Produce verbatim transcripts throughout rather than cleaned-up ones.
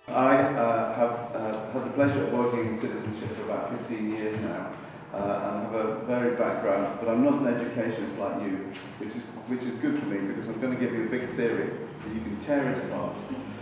I uh, have uh, had the pleasure of working in citizenship for about fifteen years now, uh, and have a varied background, but I'm not an educationist like you, which is, which is good for me because I'm going to give you a big theory that you can tear it apart,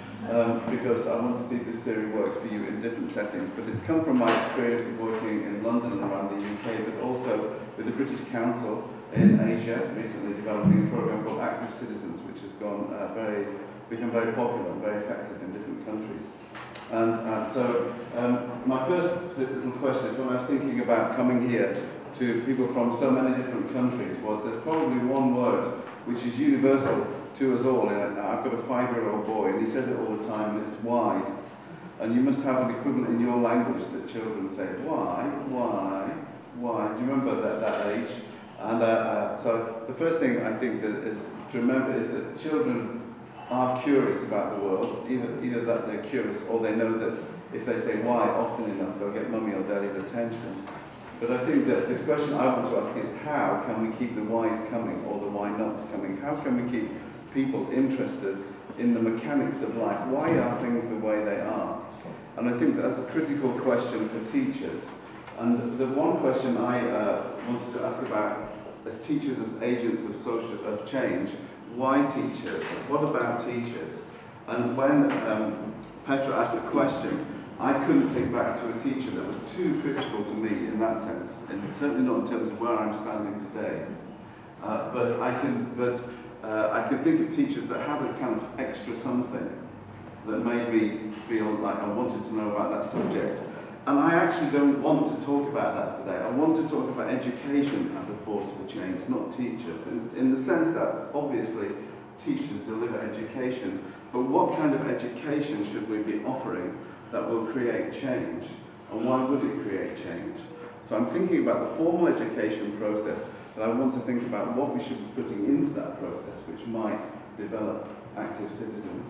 um, because I want to see if this theory works for you in different settings. But it's come from my experience of working in London and around the U K, but also with the British Council in Asia, recently developing a program called Active Citizens, which has gone uh, very, become very popular and very effective in different countries. And uh, so um, my first little question is, when I was thinking about coming here to people from so many different countries, was there's probably one word which is universal to us all. And I've got a five-year-old boy, and he says it all the time, and it's why. And you must have an equivalent in your language that children say, why, why, why. Do you remember that, that age? And uh, uh, so the first thing I think that is to remember is that children are curious about the world, either, either that they're curious or they know that if they say why often enough, they'll get mummy or daddy's attention. But I think that the question I want to ask is, how can we keep the whys coming or the why nots coming? How can we keep people interested in the mechanics of life? Why are things the way they are? And I think that's a critical question for teachers. And the one question I uh, wanted to ask about as teachers, as agents of social of change, why teachers? What about teachers? And when um, Petra asked the question, I couldn't think back to a teacher that was too critical to me in that sense, and certainly not in terms of where I'm standing today. Uh, but I can, but uh, I can think of teachers that had a kind of extra something that made me feel like I wanted to know about that subject. And I actually don't want to talk about that today. I want to talk about education as a force for change, not teachers. In, in the sense that, obviously, teachers deliver education, but what kind of education should we be offering that will create change? And why would it create change? So I'm thinking about the formal education process, but I want to think about what we should be putting into that process, which might develop active citizens.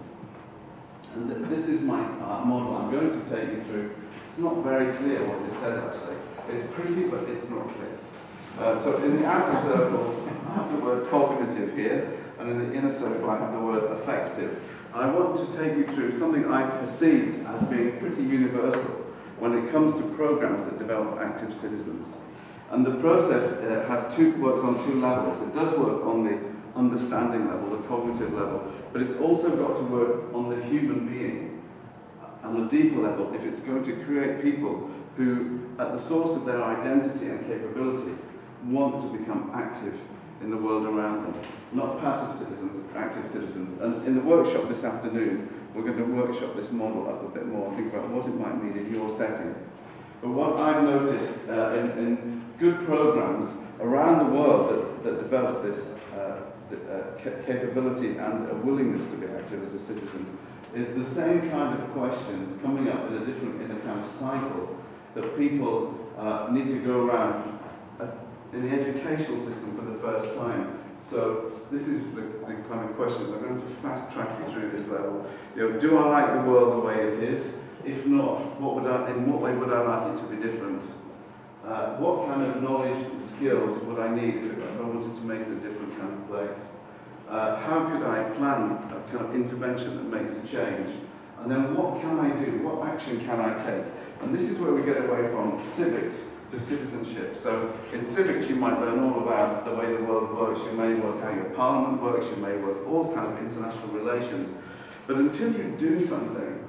And th this is my uh, model. I'm going to take you through. It's not very clear what this says, actually. It's pretty, but it's not clear. Uh, so in the outer circle, I have the word cognitive here, and in the inner circle, I have the word affective. And I want to take you through something I perceive as being pretty universal when it comes to programs that develop active citizens. And the process uh, has two, works on two levels. It does work on the understanding level, the cognitive level, but it's also got to work on the human being. On a deeper level, if it's going to create people who, at the source of their identity and capabilities, want to become active in the world around them. Not passive citizens, active citizens. And in the workshop this afternoon, we're going to workshop this model up a bit more and think about what it might mean in your setting. But what I've noticed uh, in, in good programs around the world that, that develop this uh, the, uh, capability and a willingness to be active as a citizen is the same kind of questions coming up in a different, in a kind of cycle that people uh, need to go around uh, in the educational system for the first time. So this is the, the kind of questions. I'm going to fast track you through this level. You know, do I like the world the way it is? If not, what would I, in what way would I like it to be different? Uh, what kind of knowledge and skills would I need if, if I wanted to make it a different kind of place? Uh, how could I plan a kind of intervention that makes a change? And then what can I do? What action can I take? And this is where we get away from civics to citizenship. So in civics you might learn all about the way the world works. You may work how your parliament works. You may work all kind of international relations. But until you do something,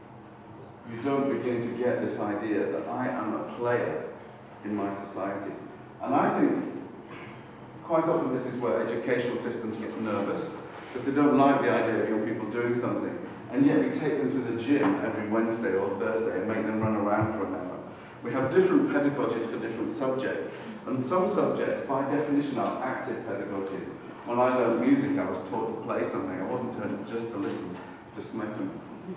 you don't begin to get this idea that I am a player in my society. And I think quite often this is where educational systems get nervous, because they don't like the idea of young people doing something. And yet we take them to the gym every Wednesday or Thursday and make them run around for an hour. We have different pedagogies for different subjects. And some subjects, by definition, are active pedagogies. When I learned music, I was taught to play something. I wasn't taught just to listen to smetten.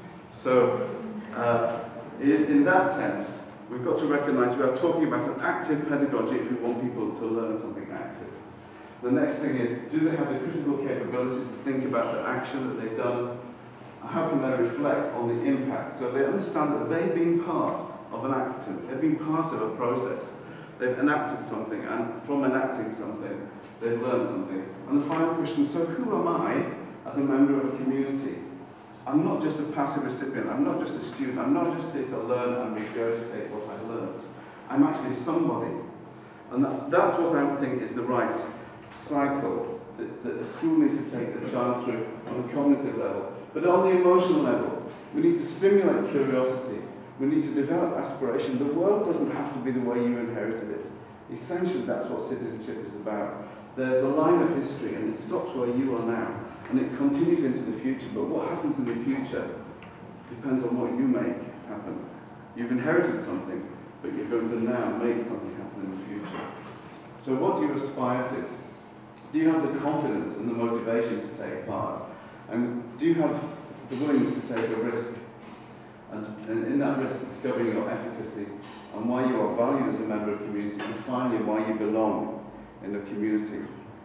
So, uh, in, in that sense, we've got to recognize we are talking about an active pedagogy if we want people to learn something active. The next thing is, do they have the critical capabilities to think about the action that they've done? How can they reflect on the impact? So they understand that they've been part of an action, they've been part of a process. They've enacted something, and from enacting something, they've learned something. And the final question, so who am I as a member of a community? I'm not just a passive recipient, I'm not just a student, I'm not just here to learn and regurgitate what I've learned. I'm actually somebody. And that, that's what I think is the right cycle that, that the school needs to take the child through on a cognitive level. But on the emotional level, we need to stimulate curiosity. We need to develop aspiration. The world doesn't have to be the way you inherited it. Essentially, that's what citizenship is about. There's the line of history, and it stops where you are now, and it continues into the future. But what happens in the future depends on what you make happen. You've inherited something, but you're going to now make something happen in the future. So what do you aspire to? Do you have the confidence and the motivation to take part? And do you have the willingness to take a risk? And, and in that risk, discovering your efficacy and why you are valued as a member of the community, and finally, why you belong in the community.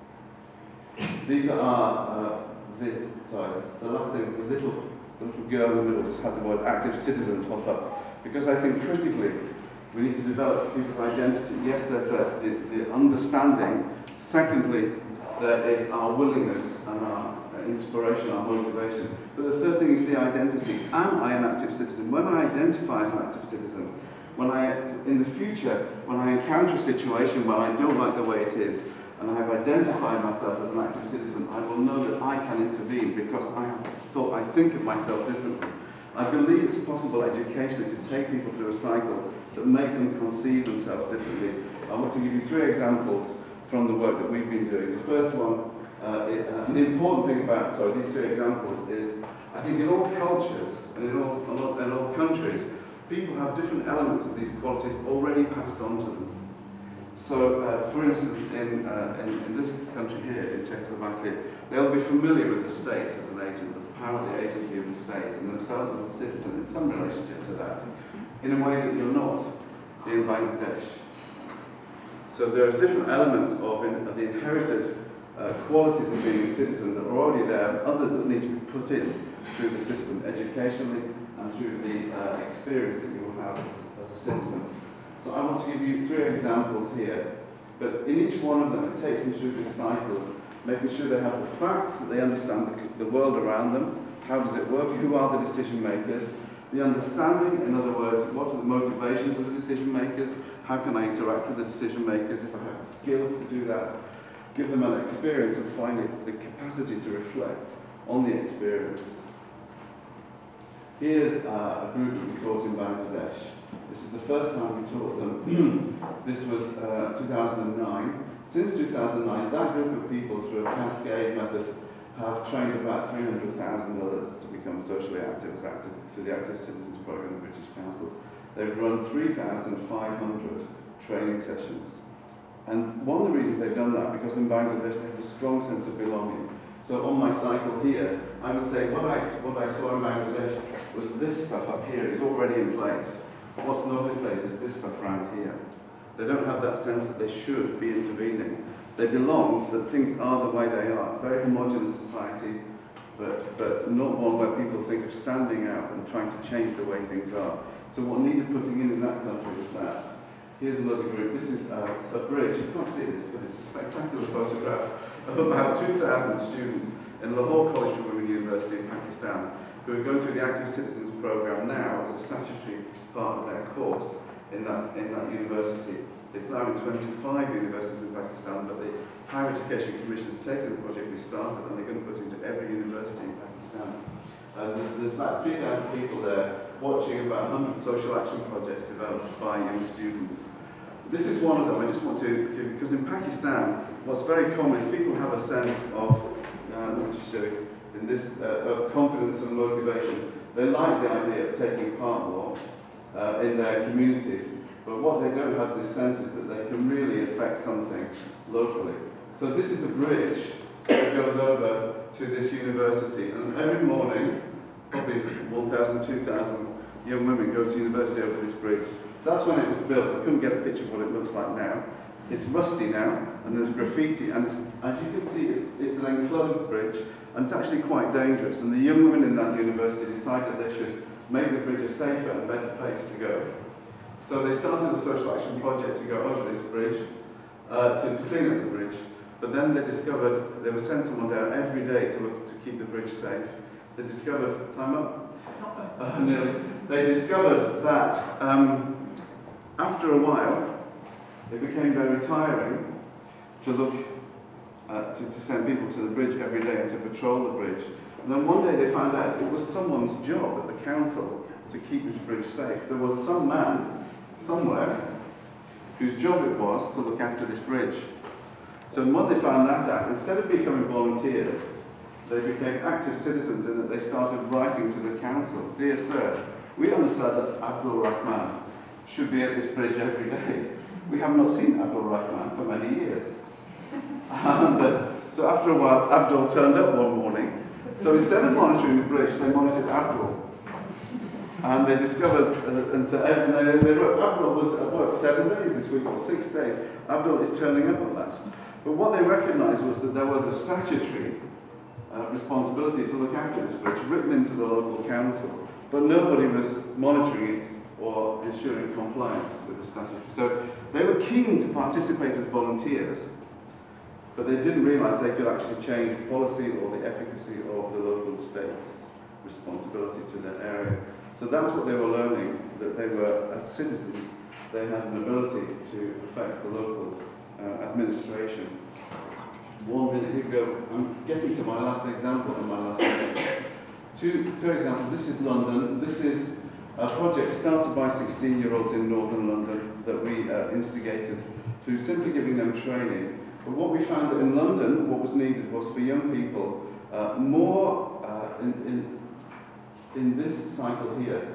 These are uh, the, sorry, the last thing, the little, the little girl in the middle just had the word active citizen pop up, because I think critically, we need to develop people's identity. Yes, there's a, the, the understanding. Secondly, there is our willingness and our inspiration, our motivation. But the third thing is the identity. Am I an active citizen? When I identify as an active citizen, when I, in the future, when I encounter a situation where I don't like the way it is, and I have identified myself as an active citizen, I will know that I can intervene because I have thought, I think of myself differently. I believe it's possible educationally to take people through a cycle that makes them conceive themselves differently. I want to give you three examples from the work that we've been doing. The first one, uh, it, uh, and the important thing about sorry, these three examples is, I think in all cultures and in all, in all countries, people have different elements of these qualities already passed on to them. So, uh, for instance, in, uh, in, in this country here, in Czechoslovakia, they'll be familiar with the state as an agent, the power of the agency of the state, and themselves as a citizen in some relationship to that, in a way that you're not in Bangladesh. So there's different elements of, in, of the inherited uh, qualities of being a citizen that are already there, others that need to be put in through the system, educationally and through the uh, experience that you will have as, as a citizen. So I want to give you three examples here, but in each one of them it takes them through this cycle, making sure they have the facts, that they understand the, the world around them, how does it work, who are the decision makers, the understanding, in other words, what are the motivations of the decision makers, how can I interact with the decision makers if I have the skills to do that, give them an experience and find it, the capacity to reflect on the experience. Here's uh, a group that we taught in Bangladesh. This is the first time we taught them. This was uh, two thousand nine. Since two thousand nine, that group of people, through a cascade method, have trained about three hundred thousand others to become socially active as active through the Active Citizens Programme of the British Council. They've run three thousand five hundred training sessions. And one of the reasons they've done that, because in Bangladesh they have a strong sense of belonging. So on my cycle here, I would say what I, what I saw in Bangladesh was this stuff up here is already in place. What's not in place is this stuff around here. They don't have that sense that they should be intervening. They belong, but things are the way they are. Very homogeneous society, but, but not one where people think of standing out and trying to change the way things are. So what needed putting in in that country was that. Here's another group. This is uh, a bridge. You can't see this, but it's a spectacular photograph of about two thousand students in Lahore College for Women University in Pakistan, who are going through the Active Citizens Programme now as a statutory part of their course in that, in that university. It's now in twenty-five universities in Pakistan, but the Higher Education Commission has taken the project we started and they're going to put it into every university in Pakistan. Uh, there's, there's about three thousand people there watching about one hundred social action projects developed by young students. This is one of them. I just want to give, because in Pakistan, what's very common is people have a sense of, uh, let me just show you, in this, uh, of confidence and motivation. They like the idea of taking part more uh, in their communities, but what they don't have this sense is that they can really affect something locally. So this is the bridge that goes over to this university, and every morning, probably one thousand, two thousand young women go to university over this bridge. That's when it was built. I couldn't get a picture of what it looks like now. It's rusty now, and there's graffiti, and it's, as you can see, it's, it's an enclosed bridge, and it's actually quite dangerous. And the young women in that university decided they should make the bridge a safer and better place to go. So they started a social action project to go over this bridge, uh, to, to clean up the bridge. But then they discovered they would send someone down every day to look to keep the bridge safe. they discovered, time up? Uh, nearly. They discovered that um, after a while, it became very tiring to look, uh, to, to send people to the bridge every day and to patrol the bridge. And then one day they found out it was someone's job at the council to keep this bridge safe. There was some man, somewhere, whose job it was to look after this bridge. So when they found that out, instead of becoming volunteers, they became active citizens in that they started writing to the council, "Dear sir, we understand that Abdul Rahman should be at this bridge every day. We have not seen Abdul Rahman for many years." And uh, so after a while, Abdul turned up one morning. So instead of monitoring the bridge, they monitored Abdul. And they discovered, uh, and, so, and they, they wrote, Abdul was at work seven days this week, or six days. Abdul is turning up at last. But what they recognized was that there was a statutory uh, responsibility to look after this bridge written into the local council, but nobody was monitoring it or ensuring compliance with the statutory. So they were keen to participate as volunteers, but they didn't realize they could actually change policy or the efficacy of the local state's responsibility to their area. So that's what they were learning, that they were, as citizens, they had an ability to affect the local uh, administration. One minute ago, I'm getting to my last example and my last minute. Two, two examples. This is London. This is a project started by sixteen-year-olds in northern London that we uh, instigated through simply giving them training. But what we found that in London, what was needed was for young people uh, more uh, in, in in this cycle here.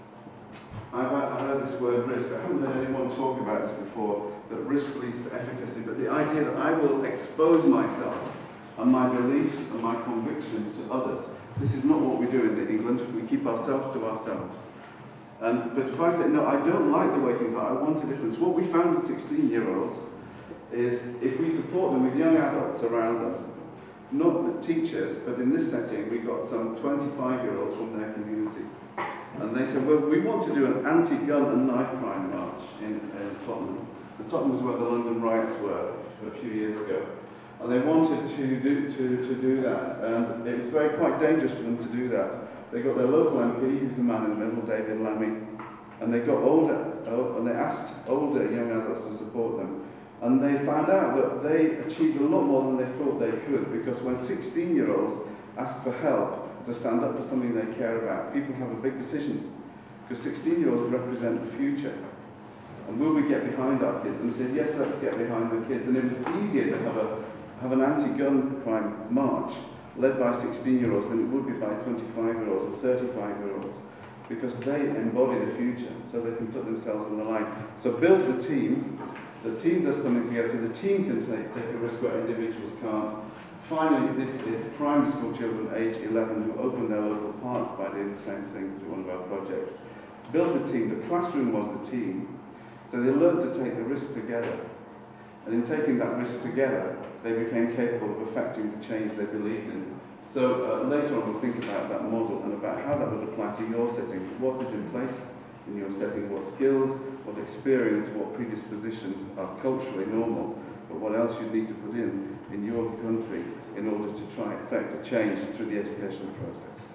I've, I've heard this word risk. I haven't heard anyone talk about this before, that risk leads to efficacy. But the idea that I will expose myself and my beliefs and my convictions to others. This is not what we do in England. We keep ourselves to ourselves. Um, but if I say, no, I don't like the way things are, I want a difference. What we found with sixteen-year-olds is if we support them with young adults around them, not the teachers, but in this setting, we got some twenty-five-year-olds from their community. And they said, well, we want to do an anti-gun and knife crime march in, in Tottenham. And Tottenham was where the London riots were a few years ago. And they wanted to do, to, to do that. And it was very quite dangerous for them to do that. They got their local M P, who's the man in the middle, David Lammy, and they got older, oh, and they asked older young adults to support them. And they found out that they achieved a lot more than they thought they could, because when sixteen-year-olds ask for help to stand up for something they care about, people have a big decision, because sixteen-year-olds represent the future. And will we get behind our kids? And they said, yes, let's get behind the kids. And it was easier to have, a, have an anti-gun crime march led by sixteen-year-olds than it would be by twenty-five-year-olds or thirty-five-year-olds, because they embody the future, so they can put themselves on the line. So build the team. The team does something together, so the team can take, take a risk where individuals can't. Finally, this is primary school children age eleven who open their local park by doing the same thing through one of our projects. Build the team. The classroom was the team, so they learned to take the risk together. And in taking that risk together, they became capable of affecting the change they believed in. So uh, later on we'll think about that model and about how that would apply to your setting. What is in place in your setting, what skills, what experience, what predispositions are culturally normal, but what else you need to put in in your country in order to try and effect a change through the educational process.